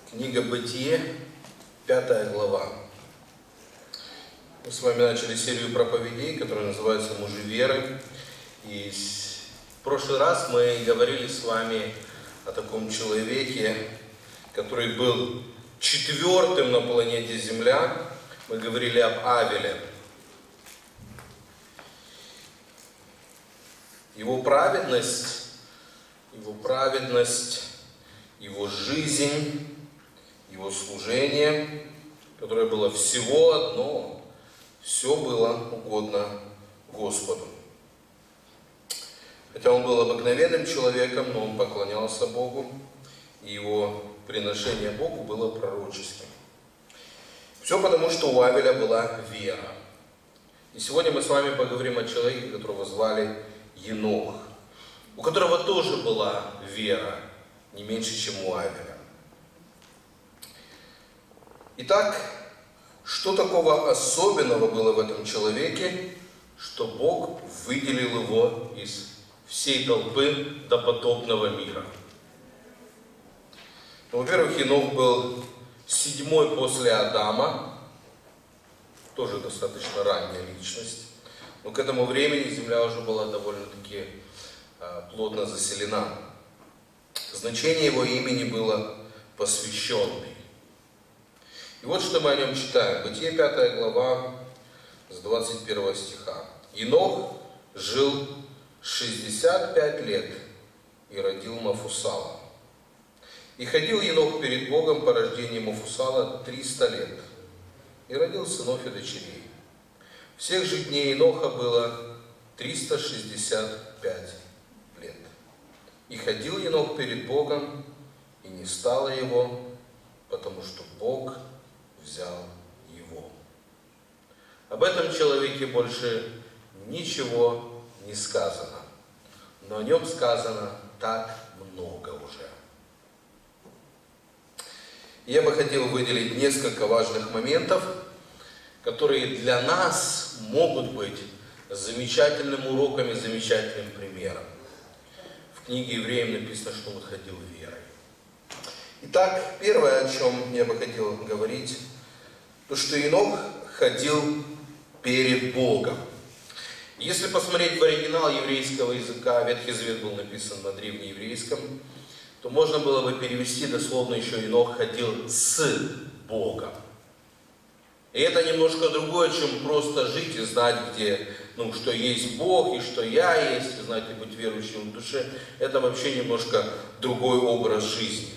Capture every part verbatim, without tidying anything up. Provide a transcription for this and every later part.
Книга Бытие, пятая глава. Мы с вами начали серию проповедей, которая называется «Мужи веры». И в прошлый раз мы говорили с вами о таком человеке, который был четвертым на планете Земля. Мы говорили об Авеле. Его праведность, его праведность, его жизнь, его служение, которое было всего одно, все было угодно Господу. Хотя он был обыкновенным человеком, но он поклонялся Богу, и его приношение Богу было пророческим. Все потому, что у Авеля была вера. И сегодня мы с вами поговорим о человеке, которого звали Енох, у которого тоже была вера, не меньше, чем у Авеля. Итак, что такого особенного было в этом человеке, что Бог выделил его из всей толпы допотопного мира? Ну, во-первых, Енох был седьмой после Адама, тоже достаточно ранняя личность, но к этому времени земля уже была довольно-таки э, плотно заселена. Значение его имени было «посвященный». И вот что мы о нем читаем. Бытие пятая глава с двадцать первого стиха. Енох жил шестьдесят пять лет и родил Мафусала. И ходил Енох перед Богом по рождению Мафусала триста лет и родил сынов и дочерей. Всех же дней Еноха было триста шестьдесят пять лет. И ходил Енох перед Богом, и не стало его, потому что Бог взял его. Об этом человеке больше ничего не сказано, но о нем сказано так много уже. Я бы хотел выделить несколько важных моментов, которые для нас могут быть замечательным уроком и замечательным примером. В книге Евреям написано, что он ходил верой. Итак, первое, о чем я бы хотел говорить, то, что Енох ходил перед Богом. Если посмотреть в оригинал еврейского языка, Ветхий Завет был написан на древнееврейском, то можно было бы перевести дословно еще «Енох ходил с Богом». И это немножко другое, чем просто жить и знать, где, ну, что есть Бог и что я есть, и знать и быть верующим в душе. Это вообще немножко другой образ жизни.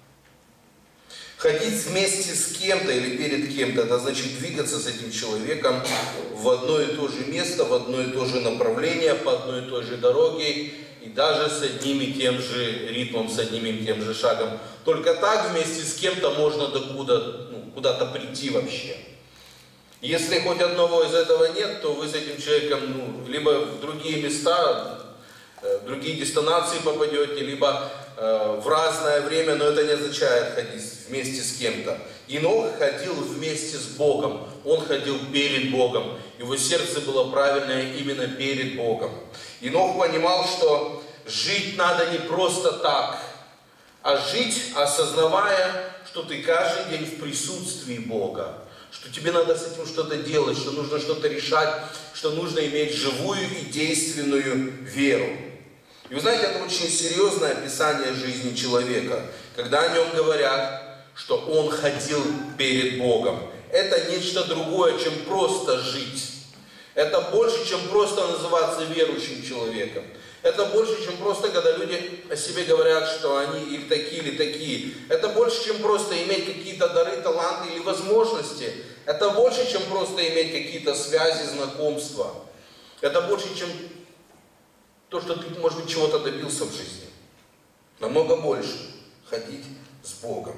Ходить вместе с кем-то или перед кем-то, это значит двигаться с этим человеком в одно и то же место, в одно и то же направление, по одной и той же дороге, и даже с одним и тем же ритмом, с одним и тем же шагом. Только так вместе с кем-то можно докуда, ну, куда-то прийти вообще. Если хоть одного из этого нет, то вы с этим человеком, ну, либо в другие места, в другие дестинации попадете, либо э, в разное время, но это не означает ходить вместе с кем-то. Енох ходил вместе с Богом, он ходил перед Богом, его сердце было правильное именно перед Богом. Енох понимал, что жить надо не просто так, а жить, осознавая, что ты каждый день в присутствии Бога, что тебе надо с этим что-то делать, что нужно что-то решать, что нужно иметь живую и действенную веру. И вы знаете, это очень серьезное описание жизни человека, когда о нем говорят, что он ходил перед Богом. Это нечто другое, чем просто жить. Это больше, чем просто называться верующим человеком. Это больше, чем просто, когда люди о себе говорят, что они или такие, или такие. Это больше, чем просто иметь какие-то дары, таланты или возможности. Это больше, чем просто иметь какие-то связи, знакомства. Это больше, чем то, что ты, может быть, чего-то добился в жизни. Намного больше ходить с Богом.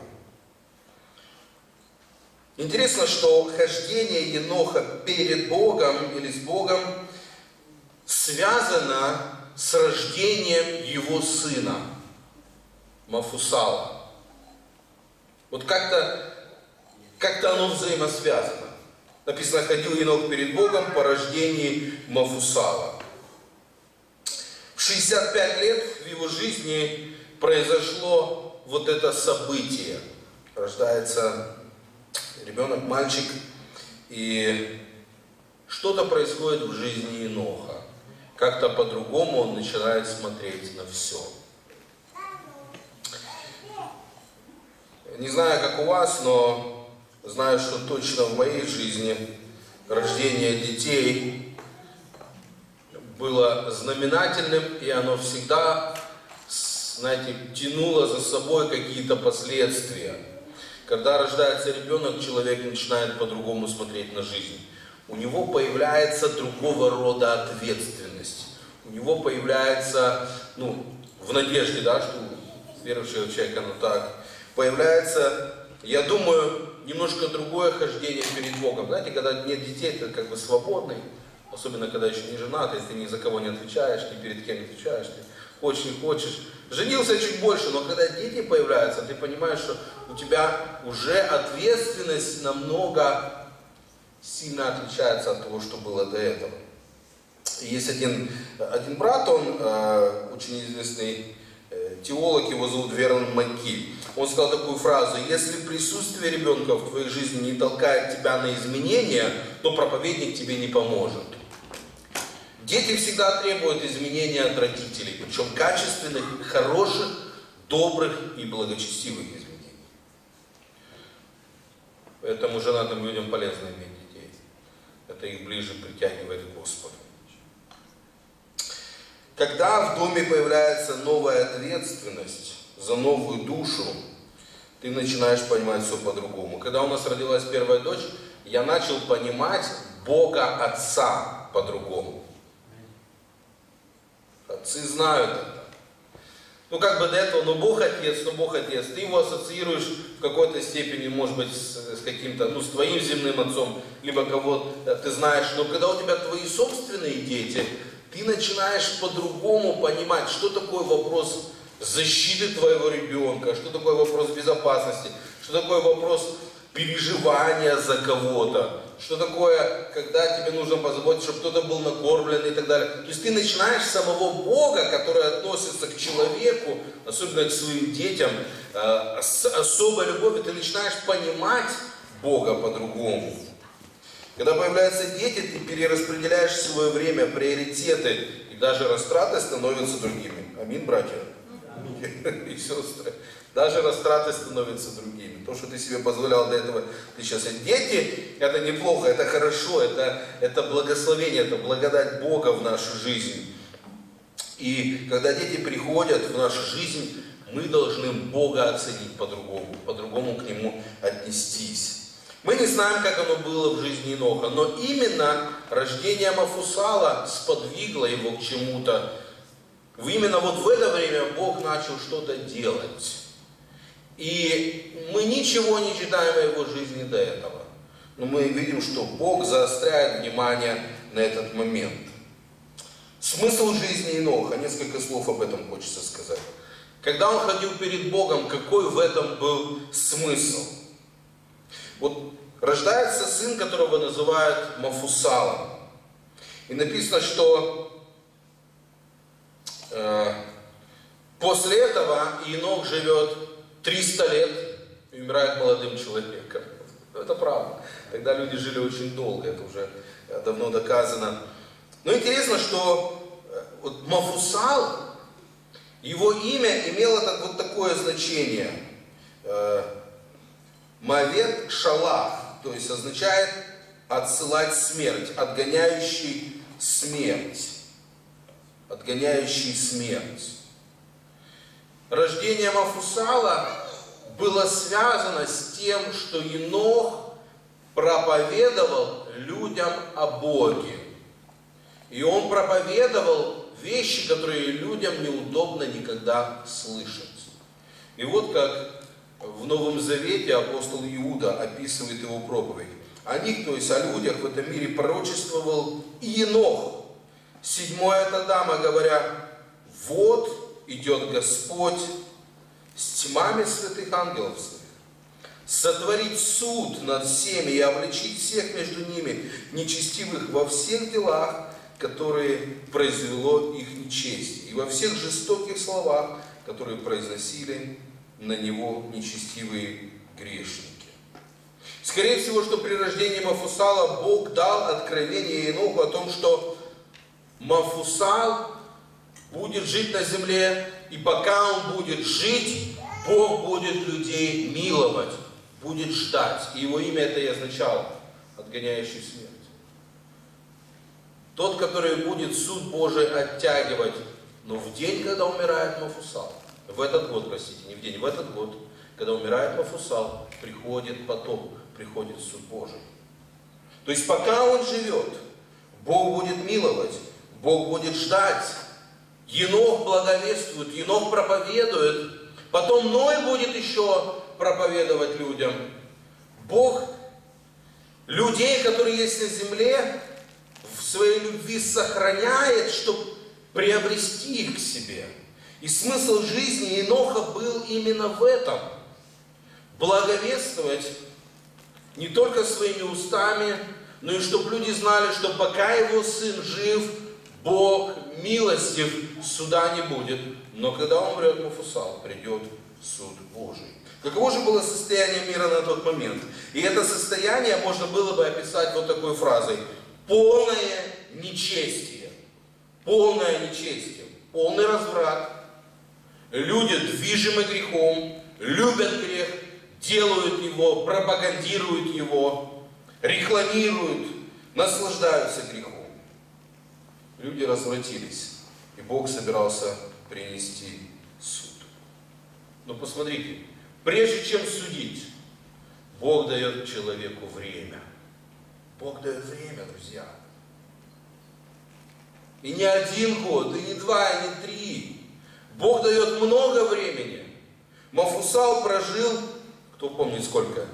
Интересно, что хождение Еноха перед Богом или с Богом связано с рождением его сына, Мафусала. Вот как-то как-то оно взаимосвязано. Написано, ходил Енох перед Богом по рождению Мафусала. В шестьдесят пять лет в его жизни произошло вот это событие. рождается ребенок, мальчик, и что-то происходит в жизни Еноха. Как-то по-другому он начинает смотреть на все. Не знаю, как у вас, но знаю, что точно в моей жизни рождение детей было знаменательным, и оно всегда, знаете, тянуло за собой какие-то последствия. Когда рождается ребенок, человек начинает по-другому смотреть на жизнь. У него появляется другого рода ответственность. У него появляется, ну, в надежде, да, что у верующего человека, ну так, появляется, я думаю, немножко другое хождение перед Богом. Знаете, когда нет детей, ты как бы свободный, особенно когда еще не женат, если ты ни за кого не отвечаешь, ни перед кем не отвечаешь, ты хочешь, не хочешь. Женился чуть больше, но когда дети появляются, ты понимаешь, что у тебя уже ответственность намного сильно отличается от того, что было до этого. И есть один, один брат, он э, очень известный э, теолог, его зовут Вернон Маки. Он сказал такую фразу: если присутствие ребенка в твоей жизни не толкает тебя на изменения, то проповедник тебе не поможет. Дети всегда требуют изменения от родителей, причем качественных, хороших, добрых и благочестивых изменений. Поэтому женатым людям полезно иметь детей. Это их ближе притягивает к Господу. Когда в доме появляется новая ответственность за новую душу, ты начинаешь понимать все по-другому. Когда у нас родилась первая дочь, я начал понимать Бога Отца по-другому. Отцы знают это. Ну как бы до этого, ну Бог Отец, ну Бог Отец. Ты его ассоциируешь в какой-то степени, может быть, с, с каким-то, ну с твоим земным отцом, либо кого ты знаешь. Но когда у тебя твои собственные дети, ты начинаешь по-другому понимать, что такое вопрос защиты твоего ребенка, что такое вопрос безопасности, что такое вопрос переживания за кого-то, что такое, когда тебе нужно позаботиться, чтобы кто-то был накормлен и так далее. То есть ты начинаешь самого Бога, который относится к человеку, особенно к своим детям, с особой любовью, ты начинаешь понимать Бога по-другому. Когда появляются дети, ты перераспределяешь свое время, приоритеты, и даже растраты становятся другими. Аминь, братья и сестры. Даже растраты становятся другими. То, что ты себе позволял до этого, ты сейчас... Дети, это неплохо, это хорошо, это, это благословение, это благодать Бога в нашу жизнь. И когда дети приходят в нашу жизнь, мы должны Бога оценить по-другому, по-другому к Нему отнестись. Мы не знаем, как оно было в жизни Еноха, но именно рождение Мафусала сподвигло его к чему-то. Именно вот в это время Бог начал что-то делать. И мы ничего не читаем о его жизни до этого. Но мы видим, что Бог заостряет внимание на этот момент. Смысл жизни Еноха, несколько слов об этом хочется сказать. Когда он ходил перед Богом, какой в этом был смысл? Вот рождается сын, которого называют Мафусалом. И написано, что э, после этого Енох живет триста лет и умирает молодым человеком. Это правда. Тогда люди жили очень долго, это уже давно доказано. Но интересно, что вот Мафусал, его имя имело так, вот такое значение. Мавет Шалах, то есть означает отсылать смерть, отгоняющий смерть. Отгоняющий смерть. Рождение Мафусала было связано с тем, что Енох проповедовал людям о Боге. И он проповедовал вещи, которые людям неудобно никогда слышать. И вот как в Новом Завете апостол Иуда описывает его проповедь. О них, то есть о людях в этом мире, пророчествовал и Енох, седьмой от Адама, говоря: вот идет Господь с тьмами святых ангелов своих, сотворить суд над всеми и обличить всех между ними, нечестивых во всех делах, которые произвело их нечестие, и во всех жестоких словах, которые произносили на него нечестивые грешники. Скорее всего, что при рождении Мафусала Бог дал откровение Еноху о том, что Мафусал будет жить на земле, и пока он будет жить, Бог будет людей миловать, будет ждать. И его имя это и означало, отгоняющий смерть. Тот, который будет суд Божий оттягивать, но в день, когда умирает Мафусал, в этот год, простите, не в день, в этот год, когда умирает Мафусал, приходит потоп, приходит суд Божий. То есть пока он живет, Бог будет миловать, Бог будет ждать. Енох благовествует, Енох проповедует, потом Ной будет еще проповедовать людям. Бог людей, которые есть на земле, в своей любви сохраняет, чтобы приобрести их к себе. И смысл жизни Еноха был именно в этом. Благовествовать не только своими устами, но и чтобы люди знали, что пока его сын жив, Бог милостив, суда не будет. Но когда умрет Мафусал, придет суд Божий. Каково же было состояние мира на тот момент? И это состояние можно было бы описать вот такой фразой: полное нечестие. Полное нечестие. Полный разврат. Люди движимы грехом, любят грех, делают его, пропагандируют его, рекламируют, наслаждаются грехом. Люди развратились, и Бог собирался принести суд. Но посмотрите, прежде чем судить, Бог дает человеку время. Бог дает время, друзья. И не один год, и не два, и не три. Бог дает много времени. Мафусал прожил, кто помнит сколько?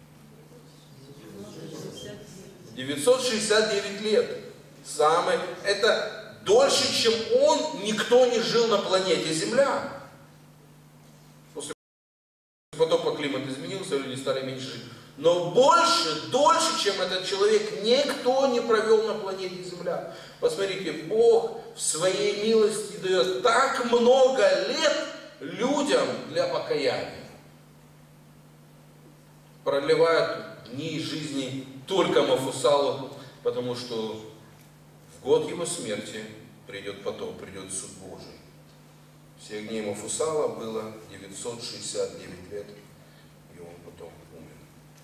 девятьсот шестьдесят девять лет. Самый, это дольше, чем он, никто не жил на планете Земля. После потопа климат изменился, люди стали меньше жить. Но больше, дольше, чем этот человек, никто не провел на планете Земля. Посмотрите, Бог в своей милости дает так много лет людям для покаяния. Продлевает дни жизни только Мафусалу, потому что в год его смерти придет потоп, придет суд Божий. Всех дней Мафусала было девятьсот шестьдесят девять лет, и он потом умер.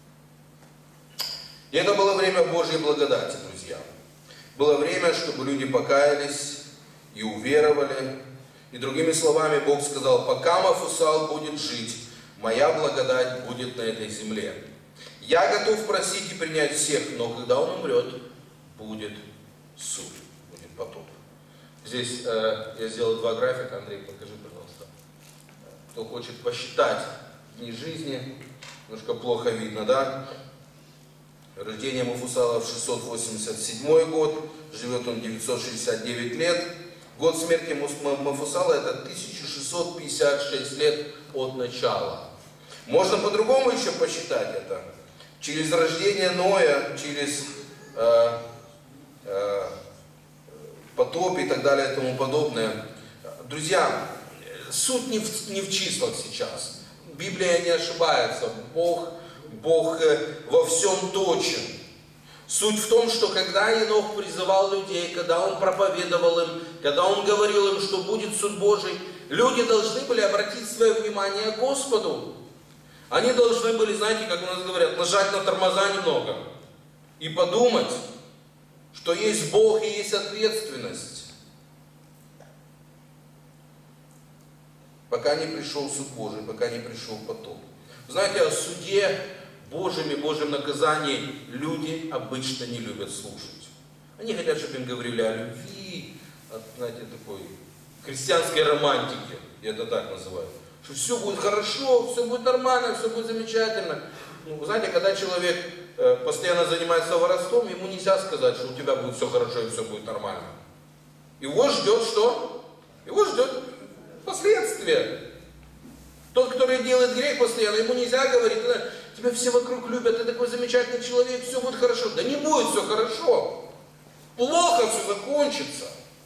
И это было время Божьей благодати, друзья. Было время, чтобы люди покаялись и уверовали. И другими словами, Бог сказал: пока Мафусал будет жить, моя благодать будет на этой земле. Я готов просить и принять всех, но когда он умрет, будет суд, будет потоп. Здесь э, я сделал два графика. Андрей, покажи, пожалуйста. Кто хочет посчитать дни жизни, немножко плохо видно, да? Рождение Мафусала в шестьсот восемьдесят седьмой год, живет он девятьсот шестьдесят девять лет. Год смерти Мафусала это тысяча шестьсот пятьдесят шесть лет от начала. Можно по-другому еще посчитать это. Через рождение Ноя, через э, э, потоп и так далее и тому подобное. Друзья, суть не в, не в числах сейчас. Библия не ошибается. Бог, Бог во всем точен. Суть в том, что когда Енох призывал людей, когда он проповедовал им, когда он говорил им, что будет суд Божий, люди должны были обратить свое внимание к Господу. Они должны были, знаете, как у нас говорят, нажать на тормоза немного и подумать, что есть Бог и есть ответственность. Пока не пришел суд Божий, пока не пришел потоп. Знаете, о суде Божьем и Божьем наказании люди обычно не любят слушать. Они хотят, чтобы им говорили о любви, о, знаете, такой христианской романтике, я это так называю. Что все будет хорошо, все будет нормально, все будет замечательно. Ну, вы знаете, когда человек э, постоянно занимается воровством, ему нельзя сказать, что у тебя будет все хорошо и все будет нормально. Его ждет что? Его ждет последствия. Тот, который делает грех постоянно, ему нельзя говорить: тебя все вокруг любят, ты такой замечательный человек, все будет хорошо. Да не будет все хорошо. Плохо все закончится.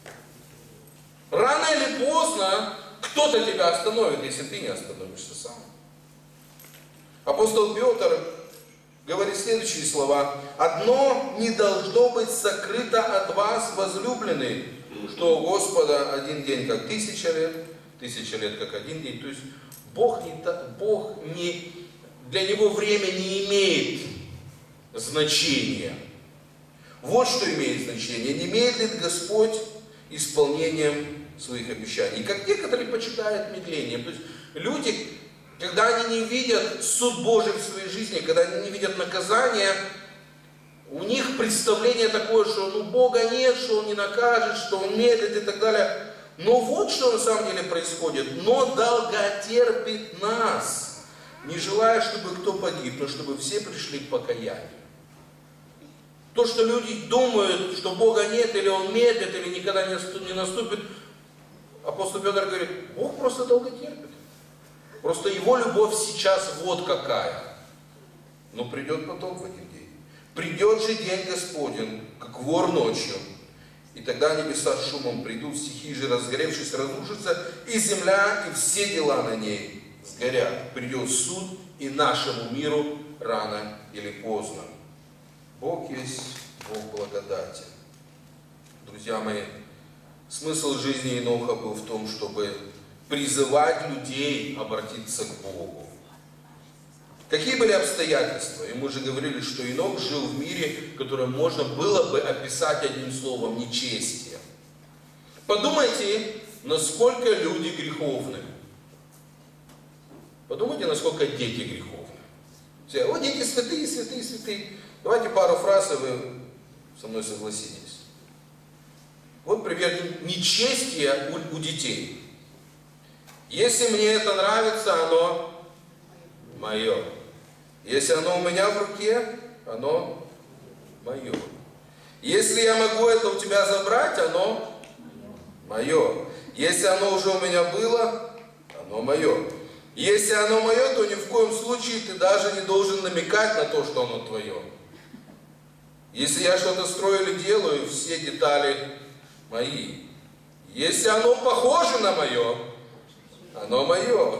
Рано или поздно кто-то тебя остановит, если ты не остановишься сам. Апостол Петр говорит следующие слова. «Одно не должно быть сокрыто от вас, возлюбленные, что у Господа один день как тысяча лет, тысяча лет как один день». То есть Бог, не, Бог не, для Него время не имеет значения. Вот что имеет значение. Не медлит Господь исполнением своих обещаний. Как некоторые почитают медлением. То есть люди, когда они не видят суд Божий в своей жизни, когда они не видят наказания, у них представление такое, что ну, Бога нет, что Он не накажет, что Он медлит и так далее. Но вот что на самом деле происходит. Но долготерпит нас, не желая, чтобы кто погиб, но чтобы все пришли к покаянию. То, что люди думают, что Бога нет, или Он медлит, или никогда не наступит, апостол Петр говорит, Бог просто долго терпит. Просто Его любовь сейчас вот какая. Но придет потом в один день. Придет же день Господень, как вор ночью. И тогда небеса с шумом придут, стихии же, разгоревшись, разрушатся, и земля, и все дела на ней сгорят. Придет суд и нашему миру рано или поздно. Бог есть Бог благодати. Друзья мои, смысл жизни Еноха был в том, чтобы призывать людей обратиться к Богу. Какие были обстоятельства? И мы уже говорили, что Енох жил в мире, которое можно было бы описать одним словом – нечестие. Подумайте, насколько люди греховны. Подумайте, насколько дети греховны. Все, о, дети святые, святые, святые. Давайте пару фраз, и вы со мной согласитесь. Вот пример нечестия у, у детей. Если мне это нравится, оно мое. Если оно у меня в руке, оно мое. Если я могу это у тебя забрать, оно мое. Если оно уже у меня было, оно мое. Если оно мое, то ни в коем случае ты даже не должен намекать на то, что оно твое. Если я что-то строю или делаю, все детали мои. Если оно похоже на мое, оно мое.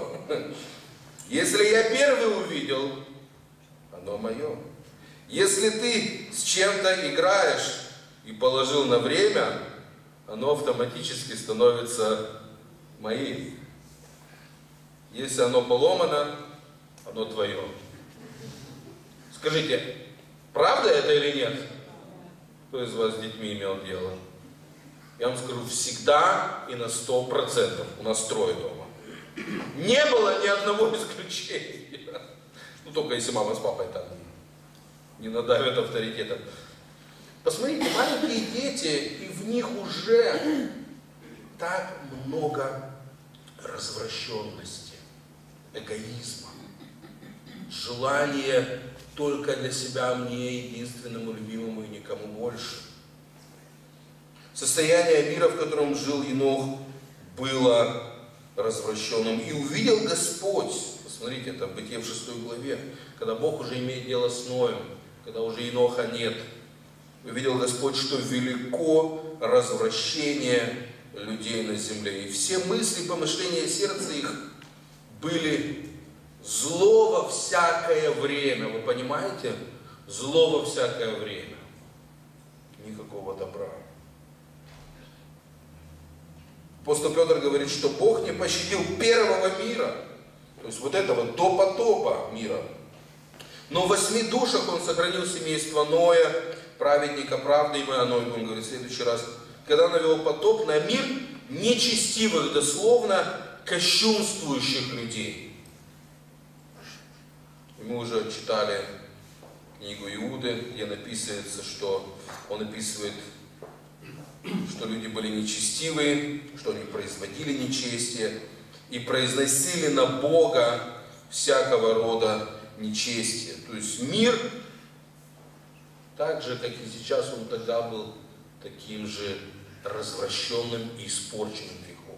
Если я первый увидел, оно мое. Если ты с чем-то играешь и положил на время, оно автоматически становится моим. Если оно поломано, оно твое. Скажите, правда это или нет? Кто из вас с детьми имел дело? Я вам скажу, всегда и на сто процентов. У нас трое дома. Не было ни одного исключения. Ну, только если мама с папой там не надавят авторитетом. Посмотрите, маленькие дети, и в них уже так много развращенности, эгоизма, желание только для себя, мне, единственному, любимому и никому больше. Состояние мира, в котором жил Енох, было развращенным. И увидел Господь, посмотрите, это Бытие в шестой главе, когда Бог уже имеет дело с Ноем, когда уже Еноха нет. Увидел Господь, что велико развращение людей на земле. И все мысли, помышления сердца их были зло во всякое время. Вы понимаете? Зло во всякое время. Никакого добра. Апостол Петр говорит, что Бог не пощадил первого мира, то есть вот этого до потопа мира. Но в восьми душах Он сохранил семейство Ноя, праведника, правдой оно, и Он говорит в следующий раз, когда навел потоп на мир нечестивых, дословно кощунствующих людей. И мы уже читали книгу Иуды, где написывается, что он описывает, что люди были нечестивые, что они производили нечестие и произносили на Бога всякого рода нечестие. То есть мир, так же, как и сейчас, он тогда был таким же развращенным и испорченным грехом.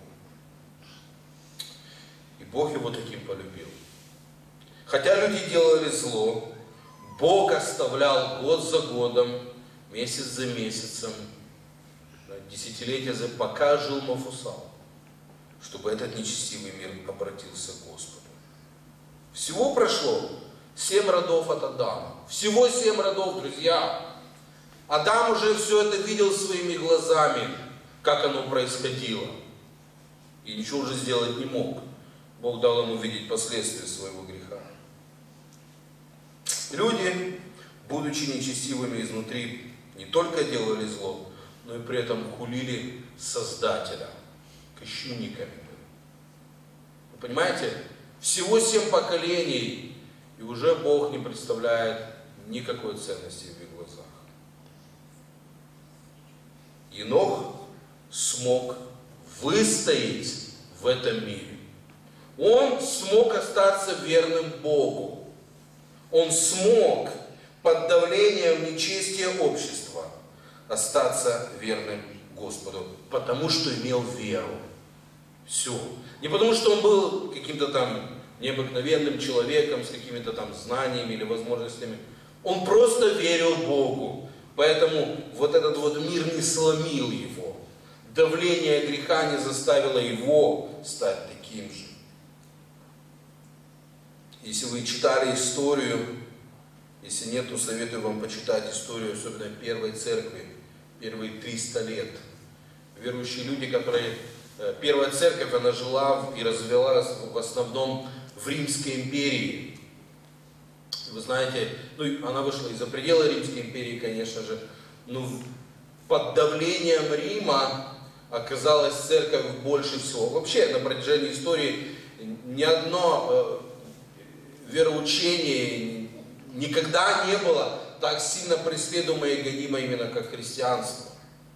И Бог его таким полюбил. Хотя люди делали зло, Бог оставлял год за годом, месяц за месяцем, десятилетия за пока жил Мафусал, чтобы этот нечестивый мир обратился к Господу. Всего прошло Семь родов от Адама. Всего семь родов, друзья. Адам уже все это видел своими глазами, как оно происходило. И ничего уже сделать не мог. Бог дал ему видеть последствия своего греха. Люди, будучи нечестивыми изнутри, не только делали зло, но и при этом хулили Создателя. Кощунниками были. Вы понимаете? Всего семь поколений, и уже Бог не представляет никакой ценности в их глазах. Енох смог выстоять в этом мире. Он смог остаться верным Богу. Он смог под давлением нечестия общества остаться верным Господу, потому что имел веру. Все. Не потому что он был каким-то там необыкновенным человеком с какими-то там знаниями или возможностями. Он просто верил Богу. Поэтому вот этот вот мир не сломил его. Давление греха не заставило его стать таким же. Если вы читали историю, если нет, то советую вам почитать историю, особенно Первой Церкви, первые триста лет. Верующие люди, которые... Первая Церковь, она жила и развивалась в основном в Римской империи. Вы знаете, ну, она вышла из-за пределы Римской империи, конечно же, но под давлением Рима оказалась церковь больше всего. Вообще, на протяжении истории ни одно э, вероучение никогда не было так сильно преследуемо и гонимо именно как христианство.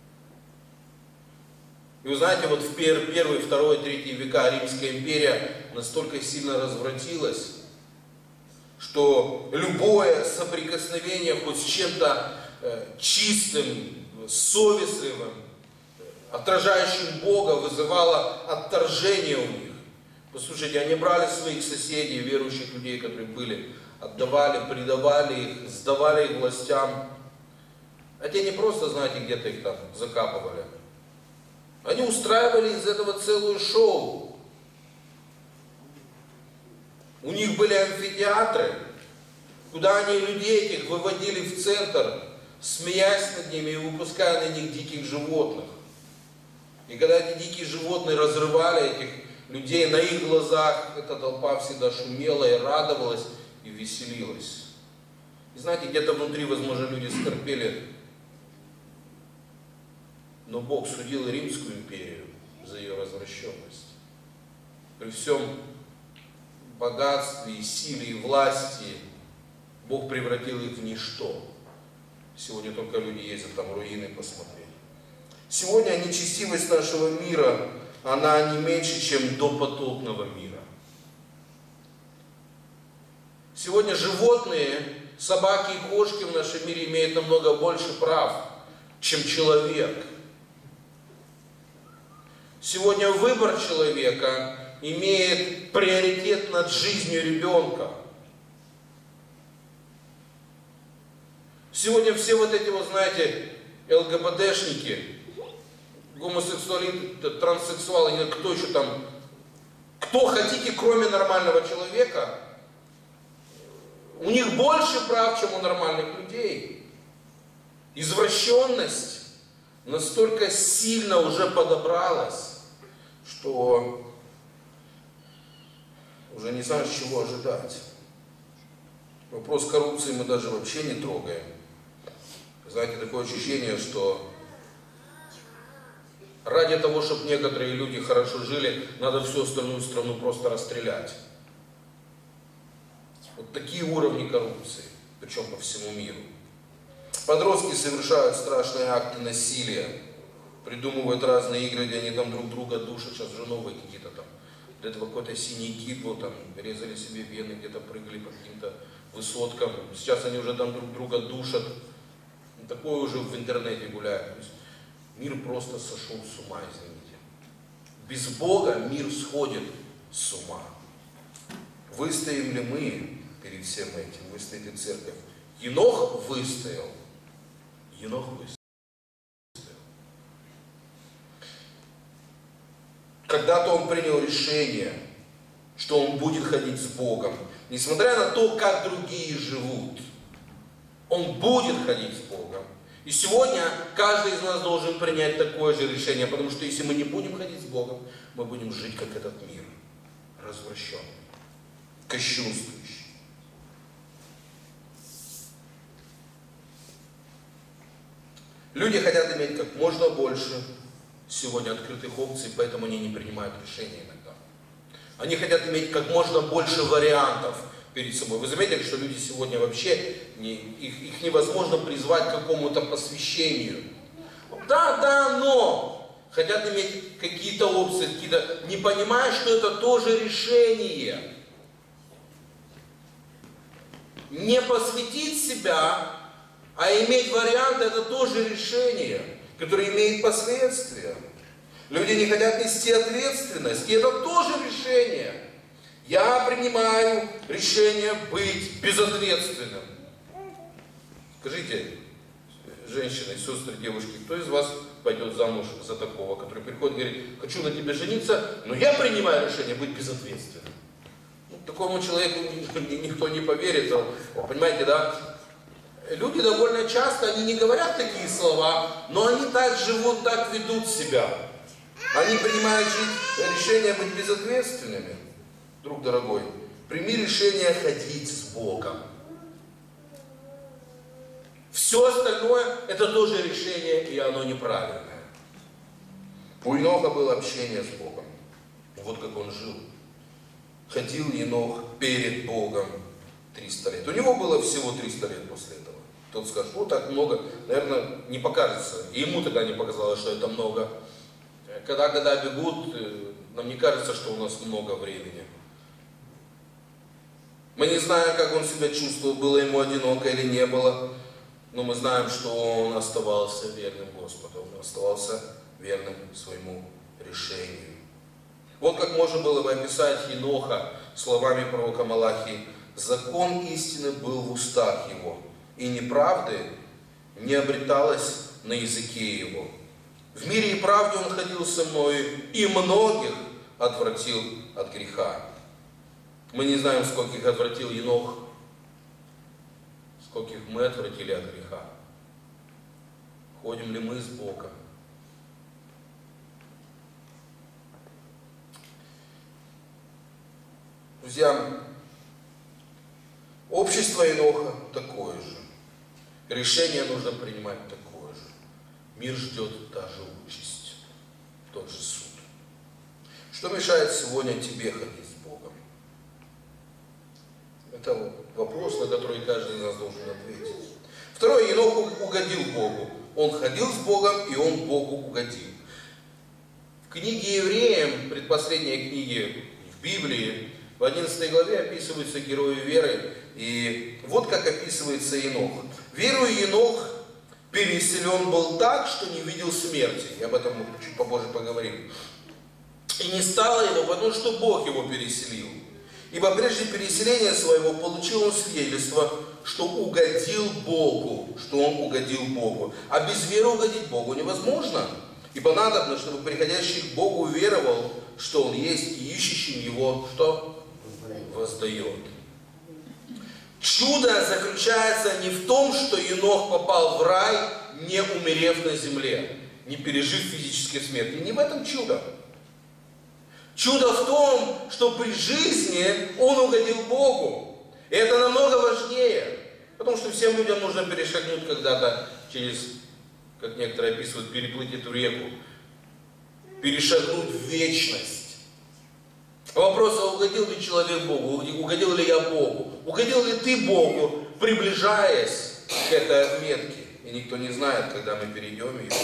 И вы знаете, вот в первый, второй, третий века Римская империя настолько сильно развратилась, что любое соприкосновение хоть с чем-то э, чистым, совестливым, отражающим Бога, вызывало отторжение у них. Послушайте, они брали своих соседей, верующих людей, которые были, отдавали, предавали их, сдавали их властям. А те не просто, знаете, где-то их там закапывали. Они устраивали из этого целую шоу. У них были амфитеатры, куда они людей этих выводили в центр, смеясь над ними и выпуская на них диких животных. И когда эти дикие животные разрывали этих людей, на их глазах эта толпа всегда шумела и радовалась, и веселилась. И знаете, где-то внутри, возможно, люди скорбели. Но Бог судил Римскую империю за ее развращенность. При всем богатстве, и силе, и власти Бог превратил их в ничто. Сегодня только люди ездят там руины посмотреть. Сегодня нечестивость нашего мира, она не меньше, чем до потопного мира. Сегодня животные, собаки и кошки в нашем мире имеют намного больше прав, чем человек. Сегодня выбор человека имеет приоритет над жизнью ребенка. Сегодня все вот эти, вот знаете, ЛГБТшники, гомосексуалисты, транссексуалы, кто еще там, кто хотите, кроме нормального человека, у них больше прав, чем у нормальных людей. Извращенность настолько сильно уже подобралась, что уже не знаешь, чего ожидать. Вопрос коррупции мы даже вообще не трогаем. Знаете, такое ощущение, что ради того, чтобы некоторые люди хорошо жили, надо всю остальную страну просто расстрелять. Вот такие уровни коррупции, причем по всему миру. Подростки совершают страшные акты насилия, придумывают разные игры, где они там друг друга душат. Сейчас же новые какие-то там, для этого какой-то синий кит, вот там резали себе вены, где-то прыгали по каким-то высоткам. Сейчас они уже там друг друга душат. Такое уже в интернете гуляет. То есть мир просто сошел с ума, извините. Без Бога мир сходит с ума. Выстоим ли мы перед всем этим? Выстоит и церковь. Енох выстоял. Енох выстоял. Когда-то он принял решение, что он будет ходить с Богом. Несмотря на то, как другие живут, он будет ходить с Богом. И сегодня каждый из нас должен принять такое же решение, потому что если мы не будем ходить с Богом, мы будем жить как этот мир, развращенный, кощунствующий. Люди хотят иметь как можно больше сегодня открытых опций, поэтому они не принимают решения иногда. Они хотят иметь как можно больше вариантов перед собой. Вы заметили, что люди сегодня вообще, не, их, их невозможно призвать к какому-то посвящению. Да, да, но хотят иметь какие-то опции, какие-то, не понимая, что это тоже решение. Не посвятить себя, а иметь варианты, это тоже решение, которое имеет последствия. Люди не хотят нести ответственность, и это тоже решение. Я принимаю решение быть безответственным. Скажите, женщины, сестры, девушки, кто из вас пойдет замуж за такого, который приходит и говорит, хочу на тебе жениться, но я принимаю решение быть безответственным. Ну, такому человеку никто не поверит. Понимаете, да? Люди довольно часто, они не говорят такие слова, но они так живут, так ведут себя. Они принимают решение быть безответственными. Друг дорогой, прими решение ходить с Богом. Все остальное это тоже решение, и оно неправильное. У Еноха было общение с Богом. Вот как он жил. Ходил Енох перед Богом триста лет. У него было всего триста лет после этого. Кто-то скажет, ну так много, наверное, не покажется. И ему тогда не показалось, что это много. Когда года бегут, нам не кажется, что у нас много времени. Мы не знаем, как он себя чувствовал, было ему одиноко или не было. Но мы знаем, что он оставался верным Господу, он оставался верным своему решению. Вот как можно было бы описать Еноха словами пророка Малахии. Закон истины был в устах его, и неправды не обреталось на языке его. В мире и правде он ходил со мною, и многих отвратил от греха. Мы не знаем, скольких отвратил Енох, скольких мы отвратили от греха. Ходим ли мы с Богом? Друзья, общество Еноха такое же. Решение нужно принимать такое же. Мир ждет та же участь, тот же суд. Что мешает сегодня тебе ходить с Богом? Это вопрос, на который каждый из нас должен ответить. Второе, Енох угодил Богу. Он ходил с Богом, и он Богу угодил. В книге Евреям, предпоследней книге в Библии, в одиннадцатой главе описываются герои веры. И вот как описывается Енох. Верою Енох переселен был так, что не видел смерти. Я об этом чуть попозже поговорим. И не стало его, потому что Бог его переселил. Ибо прежде переселения своего получил он свидетельство, что угодил Богу, что он угодил Богу. А без веры угодить Богу невозможно. Ибо надобно, чтобы приходящий к Богу веровал, что Он есть, и ищущий Его, что? Воздает. Чудо заключается не в том, что Енох попал в рай, не умерев на земле, не пережив физической смерти. Не в этом чудо. Чудо в том, что при жизни он угодил Богу. И это намного важнее. Потому что всем людям нужно перешагнуть когда-то через, как некоторые описывают, переплыть эту реку. Перешагнуть в вечность. Вопрос, а угодил ли человек Богу? Угодил ли я Богу? Угодил ли ты Богу, приближаясь к этой отметке? И никто не знает, когда мы перейдем ее.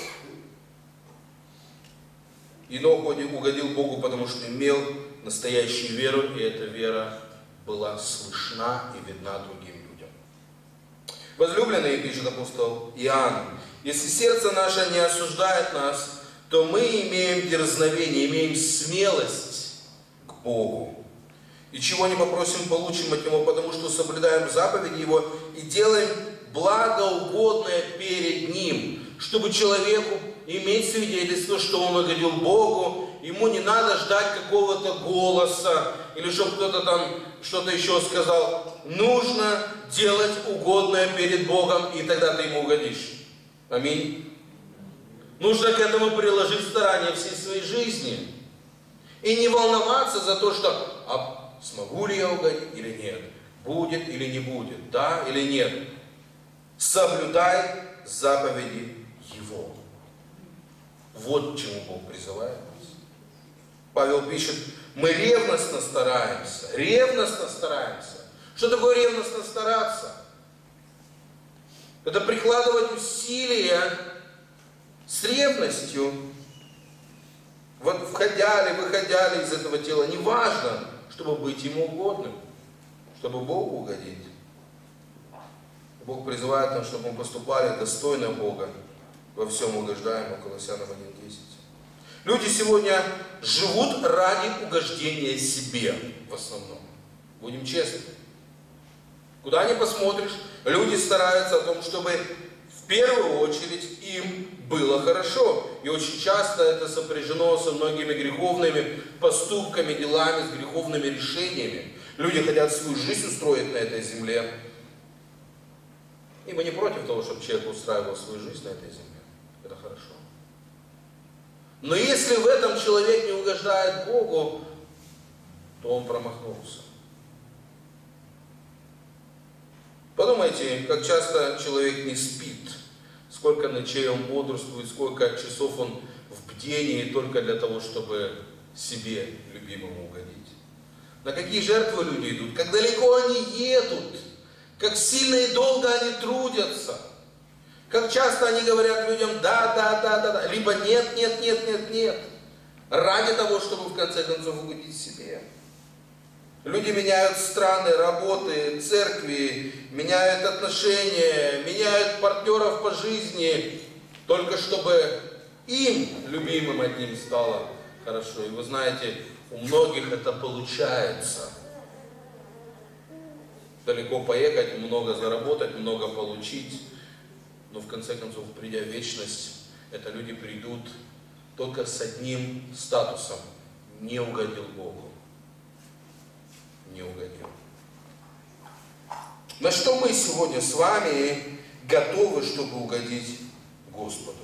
Енох угодил Богу, потому что имел настоящую веру, и эта вера была слышна и видна другим людям. Возлюбленные, пишет апостол Иоанн, если сердце наше не осуждает нас, то мы имеем дерзновение, имеем смелость к Богу. И чего не попросим, получим от Него, потому что соблюдаем заповеди Его и делаем благоугодное перед Ним, чтобы человеку иметь свидетельство, что он угодил Богу, ему не надо ждать какого-то голоса, или чтобы кто-то там что-то еще сказал. Нужно делать угодное перед Богом, и тогда ты Ему угодишь. Аминь. Нужно к этому приложить старания всей своей жизни. И не волноваться за то, что а смогу ли я угодить или нет, будет или не будет, да или нет. Соблюдай заповеди Его. Вот к чему Бог призывает нас. Павел пишет, мы ревностно стараемся, ревностно стараемся. Что такое ревностно стараться? Это прикладывать усилия с ревностью. Вот входя ли, выходя ли из этого тела, неважно, чтобы быть Ему угодным, чтобы Богу угодить. Бог призывает нас, чтобы мы поступали достойно Бога, во всем угождаем, Колоссянам один десять. Люди сегодня живут ради угождения себе в основном. Будем честны. Куда ни посмотришь, люди стараются о том, чтобы в первую очередь им было хорошо. И очень часто это сопряжено со многими греховными поступками, делами, с греховными решениями. Люди хотят свою жизнь устроить на этой земле. И мы не против того, чтобы человек устраивал свою жизнь на этой земле. Это хорошо. Но если в этом человек не угождает Богу, то он промахнулся. Подумайте, как часто человек не спит, сколько ночей он бодрствует, сколько часов он в бдении только для того, чтобы себе, любимому, угодить. На какие жертвы люди идут, как далеко они едут, как сильно и долго они трудятся, как часто они говорят людям «да, да, да, да, да», либо «нет, нет, нет, нет, нет», ради того, чтобы в конце концов угодить себе. Люди меняют страны, работы, церкви, меняют отношения, меняют партнеров по жизни, только чтобы им, любимым одним, стало хорошо. И вы знаете, у многих это получается. Далеко поехать, много заработать, много получить, но в конце концов, придя в вечность, это люди придут только с одним статусом: не угодил Богу. Не угодил. На что мы сегодня с вами готовы, чтобы угодить Господу?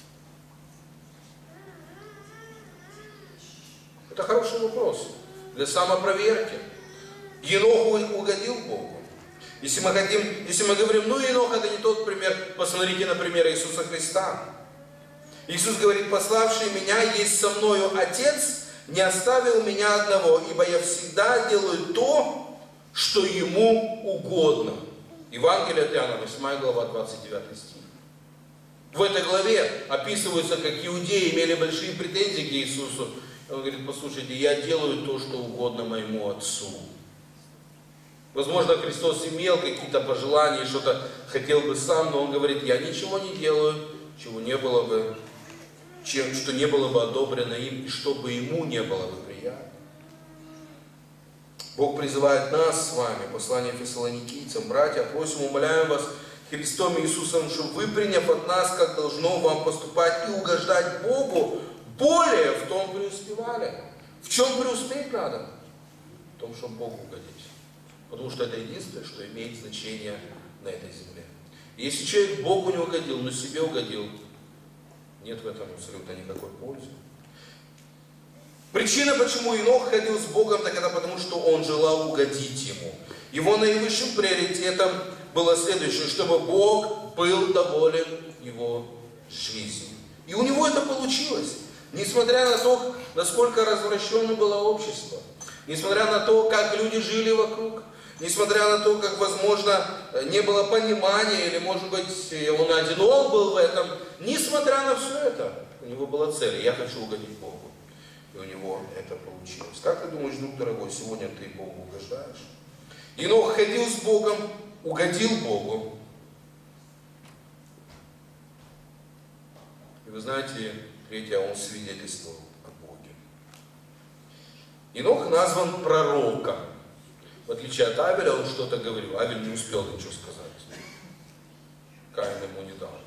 Это хороший вопрос для самопроверки. Енох угодил Богу. Если мы хотим, если мы говорим, ну Енох это не тот пример, посмотрите на пример Иисуса Христа. Иисус говорит: пославший меня есть со мною Отец, не оставил меня одного, ибо я всегда делаю то, что Ему угодно. Евангелие от Иоанна, восьмая глава, двадцать девятый стих. В этой главе описывается, как иудеи имели большие претензии к Иисусу. Он говорит: послушайте, я делаю то, что угодно моему Отцу. Возможно, Христос имел какие-то пожелания, что-то хотел бы сам, но Он говорит: я ничего не делаю, чего не было бы, чем, что не было бы одобрено им, и чтобы Ему не было бы приятно. Бог призывает нас с вами, послание Фессалоникийцам: братья, просим, умоляем вас Христом Иисусом, чтобы вы, приняв от нас, как должно вам поступать и угождать Богу, более в том преуспевали. В чем преуспеть надо? В том, чтобы Богу угодить. Потому что это единственное, что имеет значение на этой земле. И если человек Богу не угодил, но себе угодил, нет в этом абсолютно никакой пользы. Причина, почему Енох ходил с Богом, так это потому, что он желал угодить Ему. Его наивысшим приоритетом было следующее: чтобы Бог был доволен его жизнью. И у него это получилось. Несмотря на то, насколько развращенным было общество, несмотря на то, как люди жили вокруг, несмотря на то, как, возможно, не было понимания, или, может быть, он одинок был в этом, несмотря на все это, у него была цель: я хочу угодить Богу. И у него это получилось. Как ты думаешь, друг дорогой, сегодня ты Богу угождаешь? Енох ходил с Богом, угодил Богу. И вы знаете, третье, он свидетельствовал о Боге. Енох назван пророком. В отличие от Авеля, он что-то говорил. Авель не успел ничего сказать. Каин ему не дал.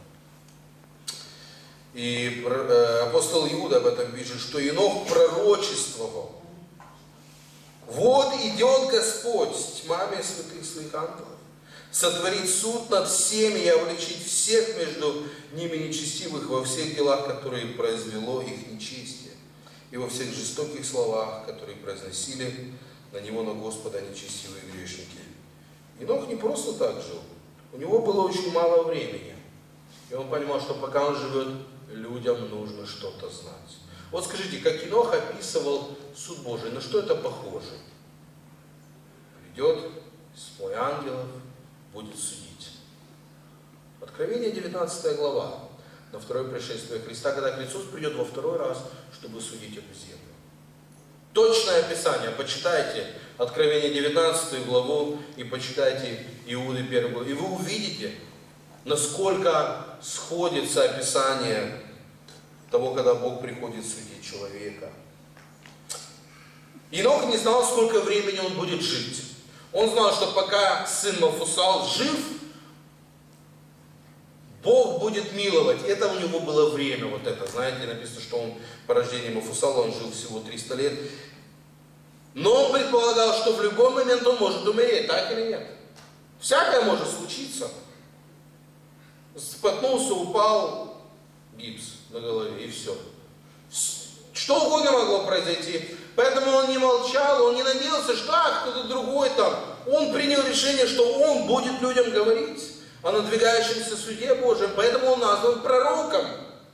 И апостол Иуда об этом пишет, что Енох пророчествовал Вот идет Господь с тьмами святых своих ангелов, сотворить суд над всеми и обличить всех между ними нечестивых во всех делах, которые произвело их нечестие, и во всех жестоких словах, которые произносили на него, на Господа, нечестивые грешники. Енох не просто так жил. У него было очень мало времени. И он понимал, что пока он живет, людям нужно что-то знать. Вот скажите, как Енох описывал суд Божий, на что это похоже? Придет свой ангелов, будет судить. Откровение девятнадцатая глава, на второе пришествие Христа, когда Христос придет во второй раз, чтобы судить эту землю. Точное описание, почитайте Откровение девятнадцатую главу и почитайте Иуды первую главу, и вы увидите, насколько сходится описание того, когда Бог приходит судить человека. Енох не знал, сколько времени он будет жить. Он знал, что пока сын Мафусал жив, Бог будет миловать. Это у него было время, вот это, знаете, написано, что он по рождению Мафусала, он жил всего триста лет. Но он предполагал, что в любой момент он может умереть, так или нет? Всякое может случиться. Споткнулся, упал, гипс на голове, и все. Что угодно могло произойти. Поэтому он не молчал, он не надеялся, что а, кто-то другой там. Он принял решение, что он будет людям говорить о надвигающемся суде Божьем. Поэтому он назван пророком.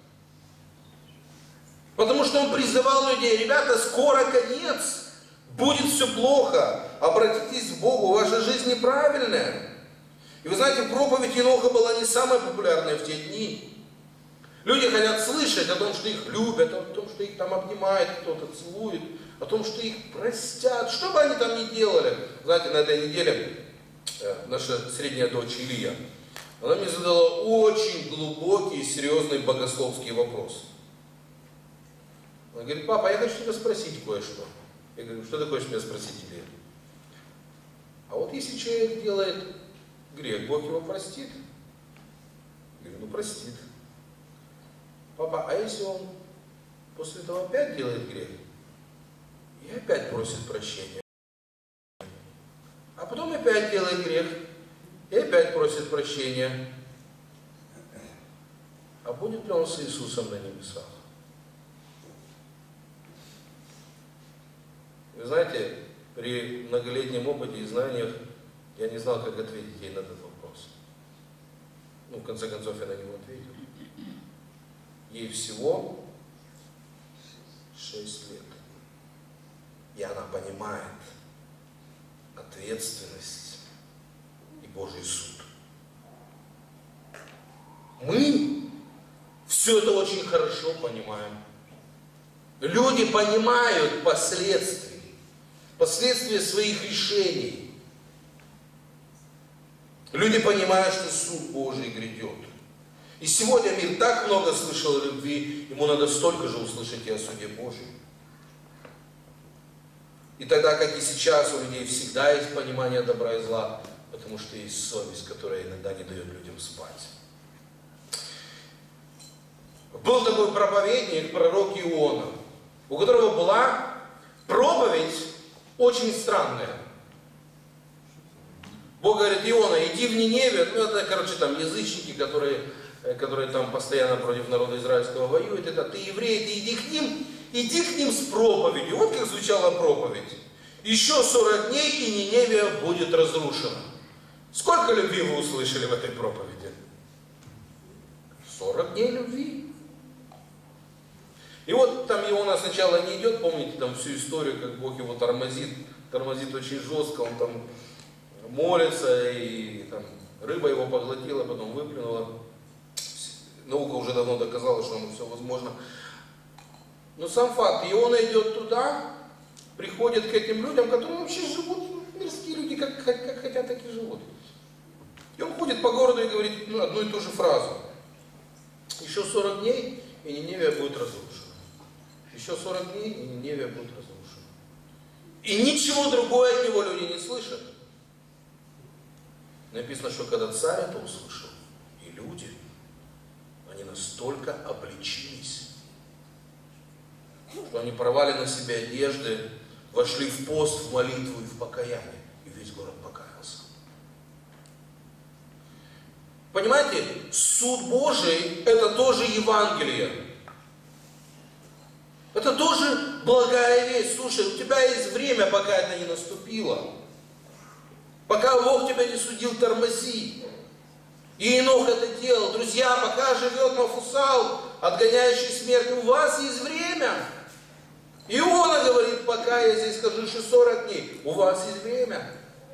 Потому что он призывал людей: ребята, скоро конец, будет все плохо, обратитесь к Богу, ваша жизнь неправильная. И вы знаете, проповедь Еноха была не самая популярная в те дни. Люди хотят слышать о том, что их любят, о том, что их там обнимает кто-то, целует, о том, что их простят, что бы они там ни делали. Знаете, на этой неделе наша средняя дочь Илья, она мне задала очень глубокий и серьезный богословский вопрос. Она говорит: папа, я хочу тебя спросить кое-что. Я говорю: что ты хочешь меня спросить, Илья? А вот если человек делает грех, Бог его простит? Я говорю: ну простит. Папа, а если он после этого опять делает грех и опять просит прощения, а потом опять делает грех и опять просит прощения, а будет ли он с Иисусом на небесах? Вы знаете, при многолетнем опыте и знаниях я не знал, как ответить ей на этот вопрос. Ну, в конце концов, я на него ответил. Ей всего шесть лет. И она понимает ответственность и Божий суд. Мы все это очень хорошо понимаем. Люди понимают последствия, последствия своих решений. Люди понимают, что суд Божий грядет. И сегодня мир так много слышал о любви, ему надо столько же услышать и о суде Божьем. И тогда, как и сейчас, у людей всегда есть понимание добра и зла, потому что есть совесть, которая иногда не дает людям спать. Был такой проповедник, пророк Иона, у которого была проповедь очень странная. Бог говорит: Иона, иди в Ниневию. Ну, это, короче, там язычники, которые, которые там постоянно против народа израильского воюют. Это ты еврей, ты иди к ним, иди к ним с проповедью. Вот как звучала проповедь. Еще сорок дней, и Ниневия будет разрушена. Сколько любви вы услышали в этой проповеди? сорок дней любви. И вот там Иона сначала не идет, помните там всю историю, как Бог его тормозит, тормозит очень жестко, он там молится, и там рыба его поглотила, потом выплюнула. Наука уже давно доказала, что ему все возможно. Но сам факт, Иона идет туда, приходит к этим людям, которые вообще живут, мирские люди, как, как, как хотят, так и живут. И он ходит по городу и говорит ну, одну и ту же фразу. Еще сорок дней, и Ниневия будет разрушена. Еще сорок дней, и Ниневия будет разрушена. И ничего другое от него люди не слышат. Написано, что когда царь это услышал, и люди, они настолько обличились, что они порвали на себе одежды, вошли в пост, в молитву и в покаяние. И весь город покаялся. Понимаете, суд Божий – это тоже Евангелие. Это тоже благая весть. Слушай, у тебя есть время, пока это не наступило. Пока Бог тебя не судил, тормози. И Енох это делал. Друзья, пока живет Мафусал, отгоняющий смерть, у вас есть время. Иона говорит, пока я здесь хожу еще сорок дней, у вас есть время.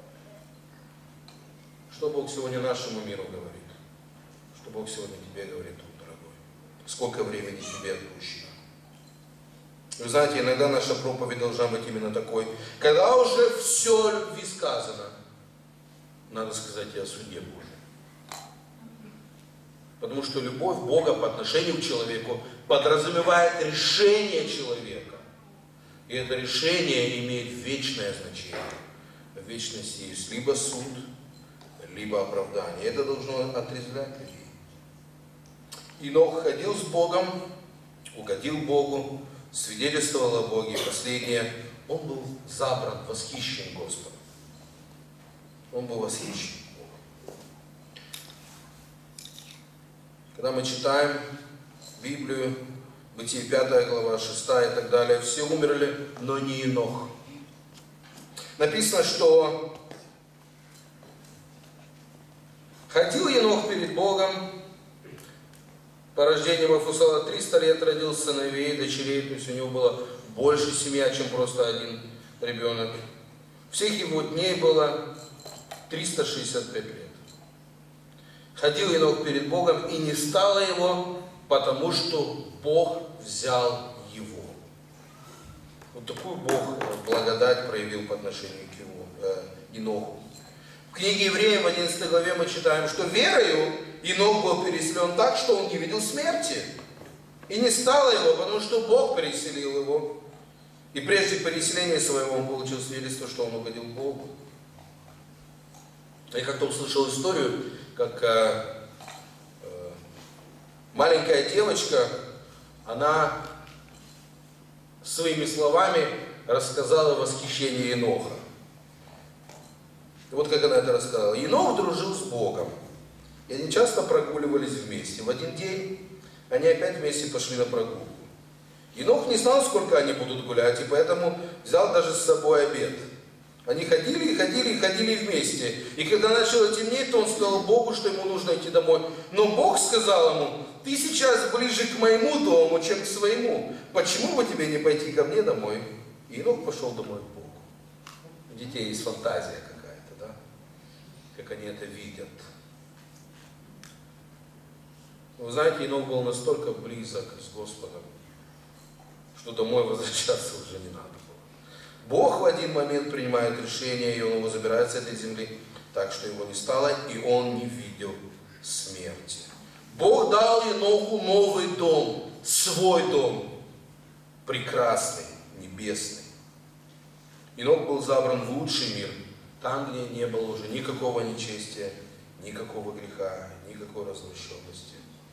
Что Бог сегодня нашему миру говорит? Что Бог сегодня тебе говорит, дорогой? Сколько времени тебе отпущено? Вы знаете, иногда наша проповедь должна быть именно такой. Когда уже все о любви сказано, надо сказать и о суде Божьем. Потому что любовь Бога по отношению к человеку подразумевает решение человека. И это решение имеет вечное значение. В вечности есть либо суд, либо оправдание. Это должно отрезвлять людей. Енох ходил с Богом, угодил Богу, свидетельствовал о Боге. Последнее, он был забран, восхищен Господом. Он был восхищен Богом. Когда мы читаем Библию, Бытие пятая глава, шестая и так далее, все умерли, но не Енох. Написано, что ходил Енох перед Богом, по рождению Мафусала триста лет родил сыновей, дочерей, то есть у него было больше семья, чем просто один ребенок. Всех его дней было триста шестьдесят пять лет. Ходил Енох перед Богом, и не стало его, потому что Бог взял его. Вот такую Бог благодать проявил по отношению к его, э, Еноху. В книге Евреям в одиннадцатой главе мы читаем, что верою Енох был переселен так, что он не видел смерти. И не стало его, потому что Бог переселил его. И прежде переселения своего он получил свидетельство, что он угодил Богу. Я как-то услышал историю, как э, э, маленькая девочка, она своими словами рассказала восхищение Еноха. И вот как она это рассказала. Енох дружил с Богом. И они часто прогуливались вместе. В один день они опять вместе пошли на прогулку. Енох не знал, сколько они будут гулять, и поэтому взял даже с собой обед. Они ходили и ходили и ходили вместе. И когда начало темнеть, то он сказал Богу, что ему нужно идти домой. Но Бог сказал ему: ты сейчас ближе к моему дому, чем к своему. Почему бы тебе не пойти ко мне домой? И Енох пошел домой к Богу. У детей есть фантазия какая-то, да? Как они это видят. Вы знаете, Енох был настолько близок с Господом, что домой возвращаться уже не надо было. Бог в один момент принимает решение, и он его забирает с этой земли, так что его не стало, и он не видел смерти. Бог дал Еноху новый дом, свой дом, прекрасный, небесный. Енох был забран в лучший мир, там, где не было уже никакого нечестия, никакого греха, никакой развращенности.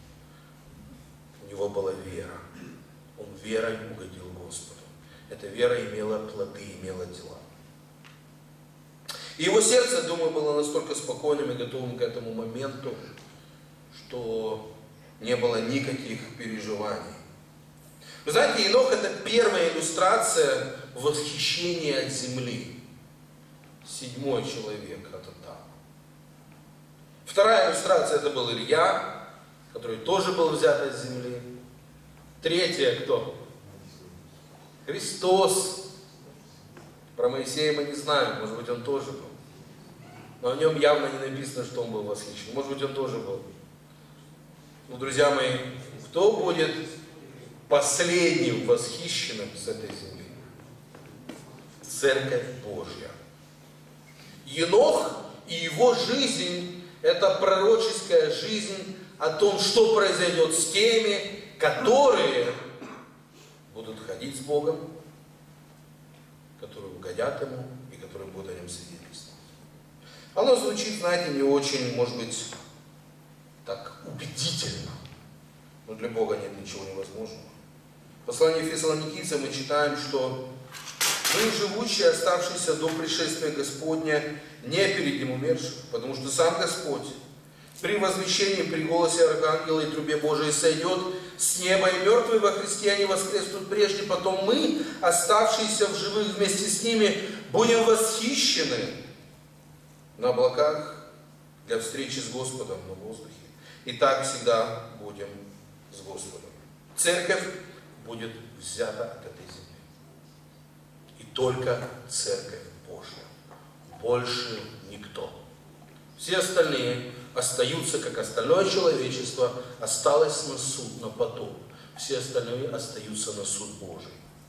У него была вера. Он верой угодил Господу. Эта вера имела плоды, имела дела. И его сердце, думаю, было настолько спокойным и готовым к этому моменту, что не было никаких переживаний. Вы знаете, Енох — это первая иллюстрация восхищения от земли. Седьмой человек — это там. Вторая иллюстрация — это был Илья, который тоже был взят от земли. Третья — кто? Христос. Про Моисея мы не знаем, может быть, он тоже был. Но о нем явно не написано, что он был восхищен. Может быть, он тоже был. Ну, друзья мои, кто будет последним восхищенным с этой земли? Церковь Божья. Енох и его жизнь — это пророческая жизнь о том, что произойдет с теми, которые будут ходить с Богом, которые угодят Ему и которые будут о Нем свидетельствовать. Оно звучит, знаете, не очень, может быть, так убедительно, но для Бога нет ничего невозможного. В послании Фессалоникийцам мы читаем, что Мы, живущие, оставшиеся до пришествия Господня, не передим умерших, потому что сам Господь при возвещении, при голосе архангела и трубе Божией сойдет с неба, и мертвые во Христе они воскреснут прежде, потом мы, оставшиеся в живых вместе с ними, будем восхищены на облаках для встречи с Господом на воздухе. И так всегда будем с Господом. Церковь будет взята от этой земли. И только Церковь Божья. Больше никто. Все остальные остаются, как остальное человечество, осталось на суд, на потоп. Все остальные остаются на суд Божий.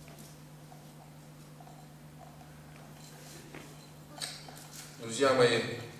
Друзья мои,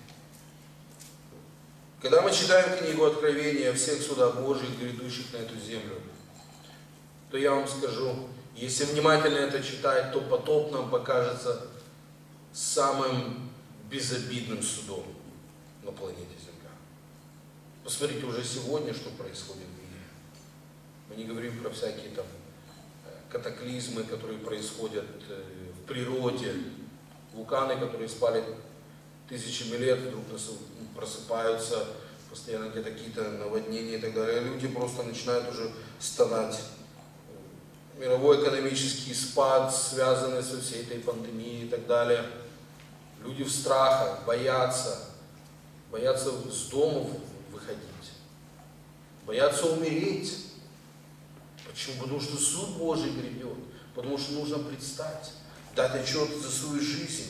когда мы читаем книгу Откровения о всех судах Божьих, грядущих на эту землю, то я вам скажу, если внимательно это читать, то потоп нам покажется самым безобидным судом на планете Земля. Посмотрите уже сегодня, что происходит в мире. Мы не говорим про всякие там катаклизмы, которые происходят в природе, вулканы, которые спали тысячами лет, вдруг просыпаются, постоянно где-то какие-то наводнения и так далее. Люди просто начинают уже стонать. Мировой экономический спад, связанный со всей этой пандемией и так далее. Люди в страхах, боятся, боятся с дома выходить, боятся умереть. Почему? Потому что суд Божий грядет, потому что нужно предстать, дать отчет за свою жизнь.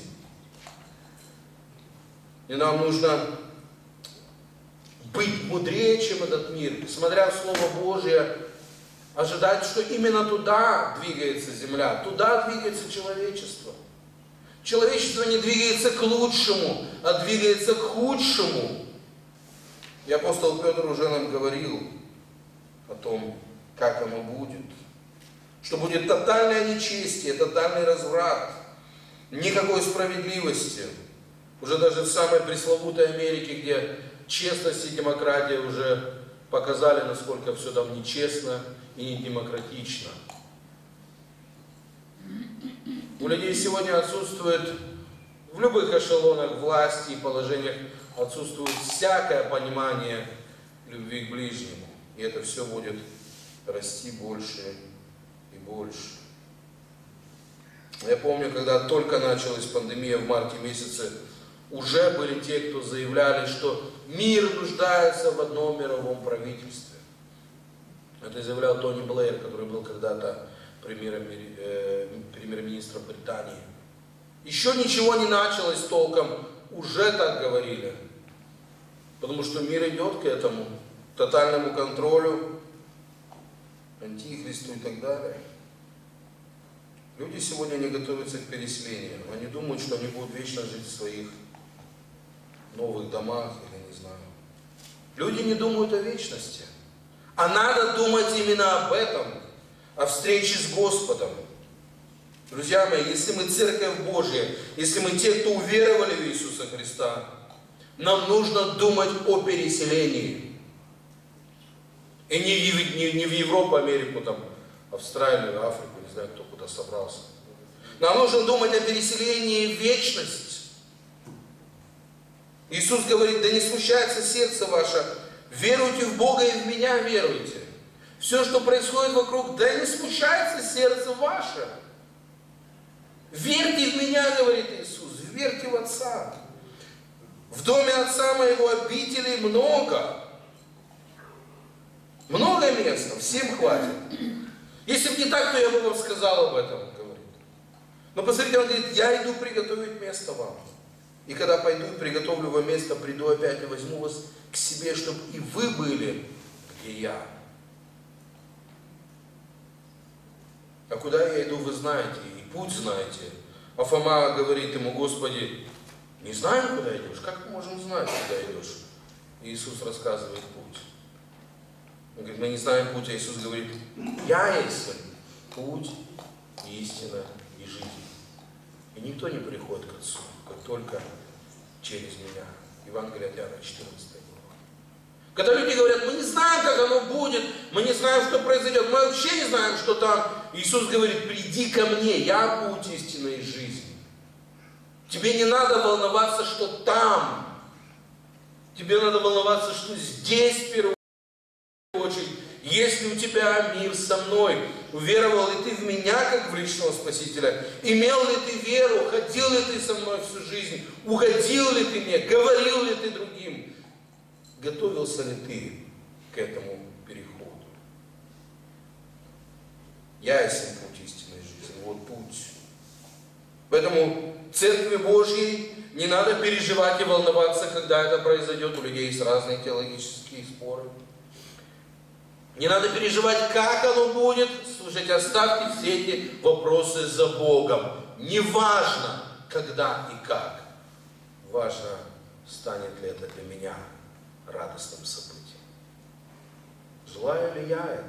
И нам нужно быть мудрее, чем этот мир, смотря в Слово Божие, ожидать, что именно туда двигается земля, туда двигается человечество. Человечество не двигается к лучшему, а двигается к худшему. И апостол Петр уже нам говорил о том, как оно будет. Что будет тотальное нечестие, тотальный разврат, никакой справедливости. Уже даже в самой пресловутой Америке, где честность и демократия уже показали, насколько все там нечестно и недемократично. У людей сегодня отсутствует, в любых эшелонах власти и положениях, отсутствует всякое понимание любви к ближнему. И это все будет расти больше и больше. Я помню, когда только началась пандемия в марте месяце, уже были те, кто заявляли, что мир нуждается в одном мировом правительстве. Это заявлял Тони Блэйр, который был когда-то премьер-министром Британии. Еще ничего не началось толком, уже так говорили. Потому что мир идет к этому, тотальному контролю, антихристу и так далее. Люди сегодня не готовятся к переселению. Они думают, что они будут вечно жить в своих новых домах, или не знаю. Люди не думают о вечности. А надо думать именно об этом, о встрече с Господом. Друзья мои, если мы Церковь Божья, если мы те, кто уверовали в Иисуса Христа, нам нужно думать о переселении. И не в, не, не в Европу, Америку, там, Австралию, Африку, не знаю, кто куда собрался. Нам нужно думать о переселении в вечность. Иисус говорит, да не смущается сердце ваше, веруйте в Бога и в Меня веруйте. Все, что происходит вокруг, да не смущается сердце ваше. Верьте в Меня, говорит Иисус, верьте в Отца. В доме Отца моего обителей много. Много места, всем хватит. Если бы не так, то я бы вам сказал об этом, говорит. Но посмотрите, он говорит, я иду приготовить место вам. И когда пойду и приготовлю вам место, приду опять и возьму вас к себе, чтобы и вы были, где я. А куда я иду, вы знаете, и путь знаете. А Фома говорит ему, Господи, не знаем, куда идешь? Как мы можем знать, куда идешь? И Иисус рассказывает путь. Он говорит, мы не знаем путь, а Иисус говорит, я есть путь, истина и жизнь. И никто не приходит к Отцу, как только через меня. Евангелие от Иоанна, четырнадцатая глава. Когда люди говорят, мы не знаем, как оно будет, мы не знаем, что произойдет, мы вообще не знаем, что там. Иисус говорит, приди ко мне, я путь истинной жизни. Тебе не надо волноваться, что там. Тебе надо волноваться, что здесь в первую очередь. Если у тебя мир со мной, уверовал ли ты в меня, как в личного Спасителя? Имел ли ты веру? Ходил ли ты со мной всю жизнь? Угодил ли ты мне? Говорил ли ты другим? Готовился ли ты к этому переходу? Я есть путь истинной жизни. Вот путь. Поэтому Церкви Божьей не надо переживать и волноваться, когда это произойдет. У людей есть разные теологические споры. Не надо переживать, как оно будет. Слушайте, оставьте все эти вопросы за Богом. Не важно, когда и как. Важно, станет ли это для меня радостным событием. Желаю ли я это?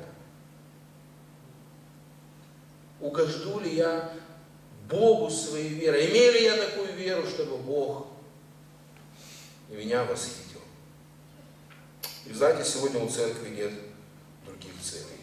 Угожду ли я Богу своей верой? Имею ли я такую веру, чтобы Бог меня восхитил? И знаете, сегодня у церкви нет других целей.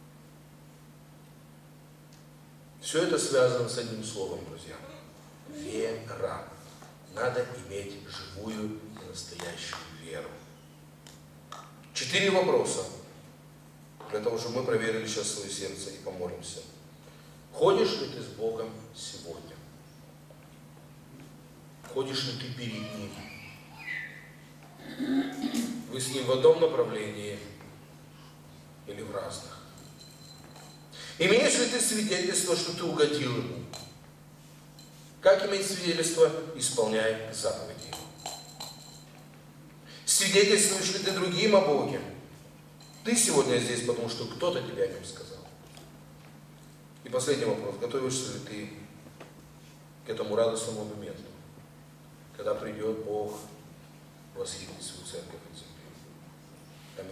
Все это связано с одним словом, друзья. Вера. Надо иметь живую и настоящую веру. Четыре вопроса, для того, чтобы мы проверили сейчас свое сердце и помолимся. Ходишь ли ты с Богом сегодня? Ходишь ли ты перед Ним? Вы с Ним в одном направлении или в разных? Имеешь ли ты свидетельство, что ты угодил Ему? Как иметь свидетельство? Исполняй заповеди Его. Свидетельствуешь ли ты другим о Боге? Ты сегодня здесь, потому что кто-то тебе о Нем сказал. И последний вопрос. Готовишься ли ты к этому радостному моменту, когда придет Бог восхитить свою церковь на землю?